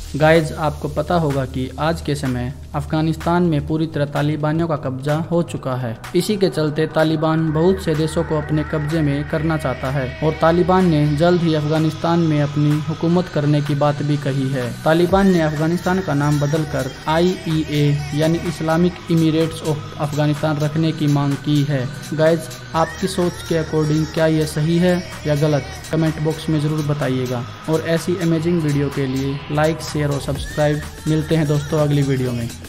Guys आपको पता होगा कि आज के समय अफगानिस्तान में पूरी तरह तालिबानियों का कब्जा हो चुका है। इसी के चलते तालिबान बहुत से देशों को अपने कब्जे में करना चाहता है और तालिबान ने जल्द ही अफगानिस्तान में अपनी हुकूमत करने की बात भी कही है। तालिबान ने अफगानिस्तान का नाम बदलकर IEA यानी इस्लामिक इमिरेट्स ऑफ अफगानिस्तान रखने की मांग की है। गाइज आपकी सोच के अकॉर्डिंग क्या ये सही है या गलत, कमेंट बॉक्स में ज़रूर बताइएगा। और ऐसी अमेजिंग वीडियो के लिए लाइक, शेयर और सब्सक्राइब। मिलते हैं दोस्तों अगली वीडियो में।